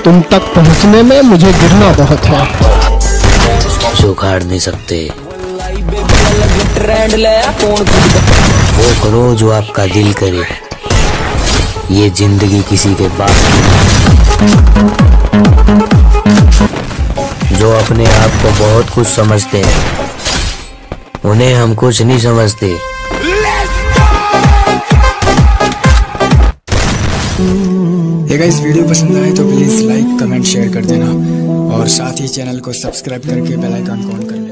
तुम तक पहुंचने में मुझे गिरना बहुत है। जो उखाड़ नहीं सकते वो करो जो आपका दिल करे। ये जिंदगी किसी के बाप की नहीं। जो अपने आप को बहुत कुछ समझते हैं उन्हें हम कुछ नहीं समझते। ये गाइस वीडियो पसंद आए तो प्लीज लाइक कमेंट शेयर कर देना और साथ ही चैनल को सब्सक्राइब करके बेल आइकन को ऑन कर लेना।